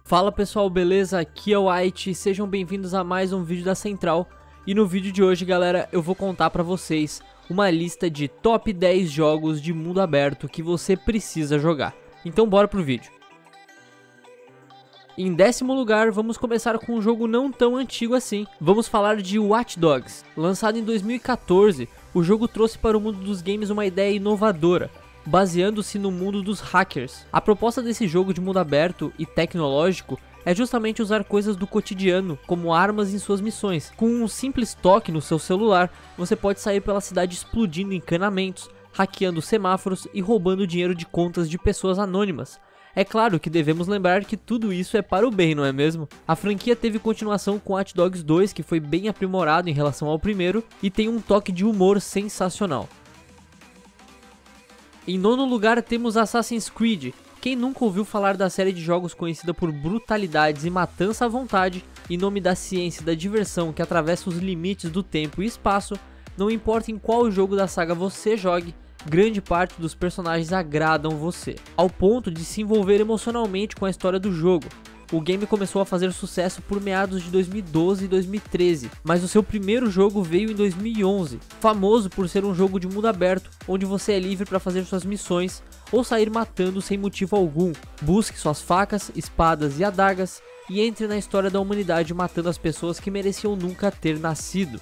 Fala pessoal, beleza? Aqui é o White, sejam bem-vindos a mais um vídeo da Central. E no vídeo de hoje, galera, eu vou contar pra vocês uma lista de top 10 jogos de mundo aberto que você precisa jogar. Então bora pro vídeo. Em 10º lugar, vamos começar com um jogo não tão antigo assim. Vamos falar de Watch Dogs. Lançado em 2014, o jogo trouxe para o mundo dos games uma ideia inovadora, baseando-se no mundo dos hackers. A proposta desse jogo de mundo aberto e tecnológico é justamente usar coisas do cotidiano como armas em suas missões. Com um simples toque no seu celular, você pode sair pela cidade explodindo encanamentos, hackeando semáforos e roubando dinheiro de contas de pessoas anônimas. É claro que devemos lembrar que tudo isso é para o bem, não é mesmo? A franquia teve continuação com Watch Dogs 2, que foi bem aprimorado em relação ao primeiro e tem um toque de humor sensacional. Em 9º lugar temos Assassin's Creed. Quem nunca ouviu falar da série de jogos conhecida por brutalidades e matança à vontade, em nome da ciência e da diversão que atravessa os limites do tempo e espaço, não importa em qual jogo da saga você jogue, grande parte dos personagens agradam você, ao ponto de se envolver emocionalmente com a história do jogo. O game começou a fazer sucesso por meados de 2012 e 2013, mas o seu primeiro jogo veio em 2011, famoso por ser um jogo de mundo aberto, onde você é livre para fazer suas missões ou sair matando sem motivo algum. Busque suas facas, espadas e adagas e entre na história da humanidade matando as pessoas que mereciam nunca ter nascido.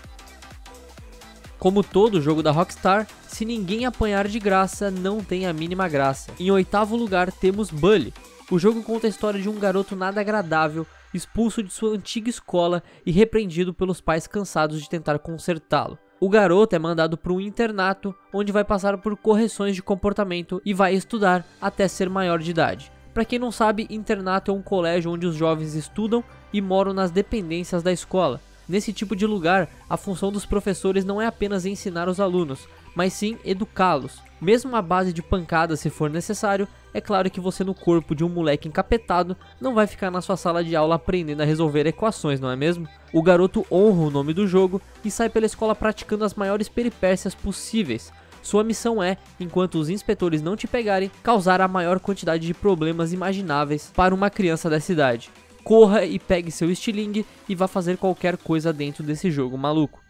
Como todo jogo da Rockstar, se ninguém apanhar de graça, não tem a mínima graça. Em 8º lugar temos Bully. O jogo conta a história de um garoto nada agradável, expulso de sua antiga escola e repreendido pelos pais cansados de tentar consertá-lo. O garoto é mandado para um internato, onde vai passar por correções de comportamento e vai estudar até ser maior de idade. Para quem não sabe, internato é um colégio onde os jovens estudam e moram nas dependências da escola. Nesse tipo de lugar, a função dos professores não é apenas ensinar os alunos, mas sim educá-los. Mesmo à base de pancadas se for necessário, é claro que você no corpo de um moleque encapetado não vai ficar na sua sala de aula aprendendo a resolver equações, não é mesmo? O garoto honra o nome do jogo e sai pela escola praticando as maiores peripécias possíveis. Sua missão é, enquanto os inspetores não te pegarem, causar a maior quantidade de problemas imagináveis para uma criança da cidade. Corra e pegue seu estilingue e vá fazer qualquer coisa dentro desse jogo maluco.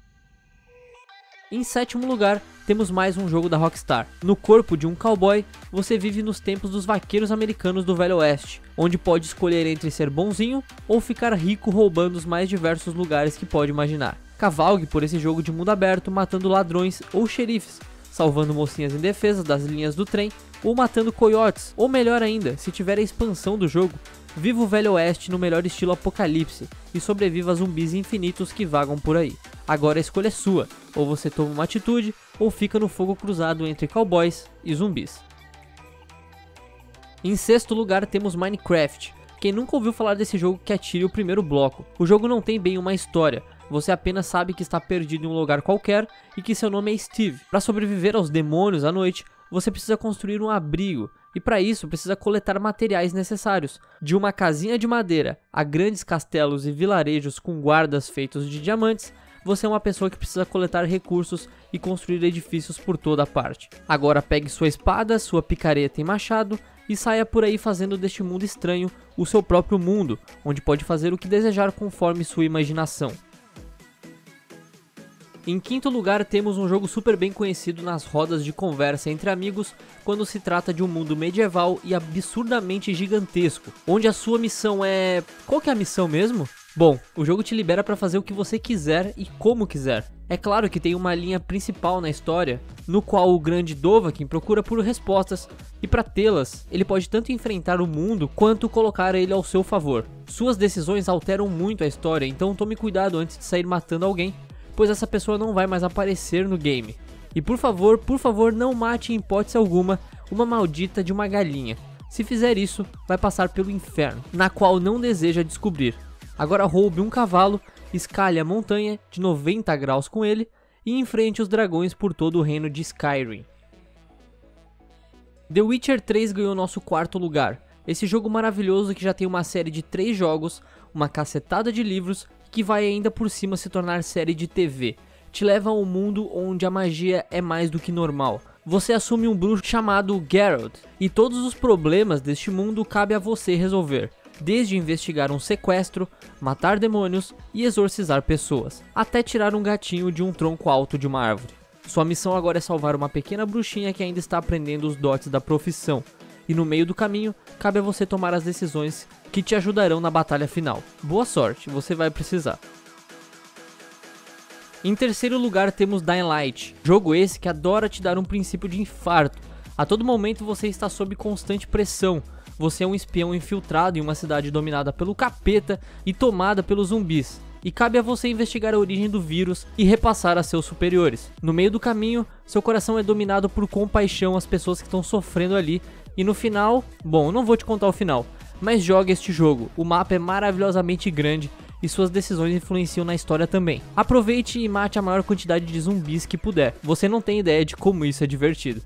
Em 7º lugar, temos mais um jogo da Rockstar. No corpo de um cowboy, você vive nos tempos dos vaqueiros americanos do Velho Oeste, onde pode escolher entre ser bonzinho ou ficar rico roubando os mais diversos lugares que pode imaginar. Cavalgue por esse jogo de mundo aberto matando ladrões ou xerifes, salvando mocinhas indefesas das linhas do trem ou matando coiotes, ou melhor ainda, se tiver a expansão do jogo, viva o Velho Oeste no melhor estilo apocalipse e sobreviva a zumbis infinitos que vagam por aí. Agora a escolha é sua, ou você toma uma atitude ou fica no fogo cruzado entre cowboys e zumbis. Em 6º lugar temos Minecraft. Quem nunca ouviu falar desse jogo que atire o primeiro bloco. O jogo não tem bem uma história, você apenas sabe que está perdido em um lugar qualquer e que seu nome é Steve. Para sobreviver aos demônios à noite, você precisa construir um abrigo e para isso precisa coletar materiais necessários, de uma casinha de madeira a grandes castelos e vilarejos com guardas feitos de diamantes. Você é uma pessoa que precisa coletar recursos e construir edifícios por toda parte. Agora pegue sua espada, sua picareta e machado e saia por aí fazendo deste mundo estranho o seu próprio mundo, onde pode fazer o que desejar conforme sua imaginação. Em 5º lugar temos um jogo super bem conhecido nas rodas de conversa entre amigos quando se trata de um mundo medieval e absurdamente gigantesco, onde a sua missão é... Qual que é a missão mesmo? Bom, o jogo te libera para fazer o que você quiser e como quiser. É claro que tem uma linha principal na história, no qual o grande Dovahkiin procura por respostas, e para tê-las, ele pode tanto enfrentar o mundo quanto colocar ele ao seu favor. Suas decisões alteram muito a história, então tome cuidado antes de sair matando alguém, pois essa pessoa não vai mais aparecer no game. E por favor, não mate em hipótese alguma uma maldita de uma galinha. Se fizer isso, vai passar pelo inferno, na qual não deseja descobrir. Agora roube um cavalo, escale a montanha de 90 graus com ele e enfrente os dragões por todo o reino de Skyrim. The Witcher 3 ganhou nosso 4º lugar. Esse jogo maravilhoso que já tem uma série de 3 jogos, uma cacetada de livros, que vai ainda por cima se tornar série de TV. Te leva a um mundo onde a magia é mais do que normal. você assume um bruxo chamado Geralt, e todos os problemas deste mundo cabe a você resolver, desde investigar um sequestro, matar demônios e exorcizar pessoas, até tirar um gatinho de um tronco alto de uma árvore. Sua missão agora é salvar uma pequena bruxinha que ainda está aprendendo os dotes da profissão, e no meio do caminho, cabe a você tomar as decisões que te ajudarão na batalha final. Boa sorte, você vai precisar. Em terceiro lugar temos Dying Light, jogo esse que adora te dar um princípio de infarto. A todo momento você está sob constante pressão, você é um espião infiltrado em uma cidade dominada pelo capeta e tomada pelos zumbis, e cabe a você investigar a origem do vírus e repassar a seus superiores. No meio do caminho, seu coração é dominado por compaixão às pessoas que estão sofrendo ali, e no final, bom, não vou te contar o final, mas jogue este jogo, o mapa é maravilhosamente grande, e suas decisões influenciam na história também. Aproveite e mate a maior quantidade de zumbis que puder, você não tem ideia de como isso é divertido.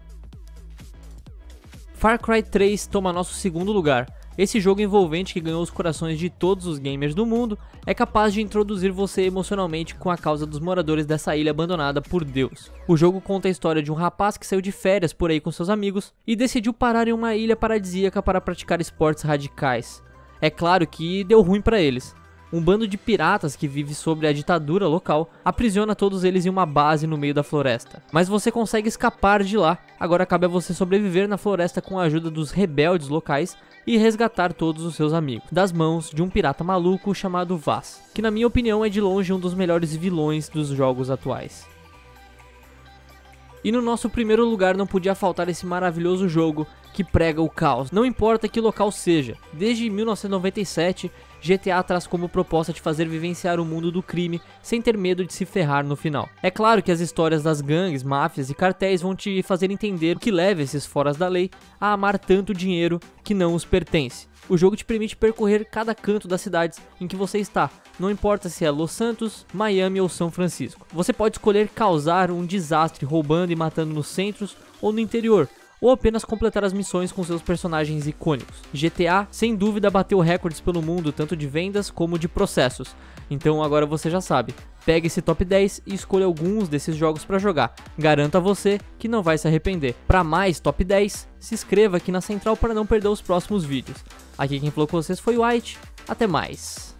Far Cry 3 toma nosso segundo lugar. Esse jogo envolvente que ganhou os corações de todos os gamers do mundo é capaz de introduzir você emocionalmente com a causa dos moradores dessa ilha abandonada por Deus. O jogo conta a história de um rapaz que saiu de férias por aí com seus amigos e decidiu parar em uma ilha paradisíaca para praticar esportes radicais. É claro que deu ruim para eles. Um bando de piratas que vive sob a ditadura local aprisiona todos eles em uma base no meio da floresta. Mas você consegue escapar de lá, agora cabe a você sobreviver na floresta com a ajuda dos rebeldes locais e resgatar todos os seus amigos, das mãos de um pirata maluco chamado Vaas, que na minha opinião é de longe um dos melhores vilões dos jogos atuais. E no nosso primeiro lugar não podia faltar esse maravilhoso jogo que prega o caos, não importa que local seja. Desde 1997, GTA traz como proposta te fazer vivenciar o mundo do crime sem ter medo de se ferrar no final. É claro que as histórias das gangues, máfias e cartéis vão te fazer entender o que leva esses foras da lei a amar tanto dinheiro que não os pertence. O jogo te permite percorrer cada canto das cidades em que você está, não importa se é Los Santos, Miami ou São Francisco. Você pode escolher causar um desastre roubando e matando nos centros ou no interior, ou apenas completar as missões com seus personagens icônicos. GTA, sem dúvida, bateu recordes pelo mundo, tanto de vendas como de processos. Então agora você já sabe, pegue esse top 10 e escolha alguns desses jogos para jogar. Garanto a você que não vai se arrepender. Para mais top 10, se inscreva aqui na Central para não perder os próximos vídeos. Aqui quem falou com vocês foi o White, até mais.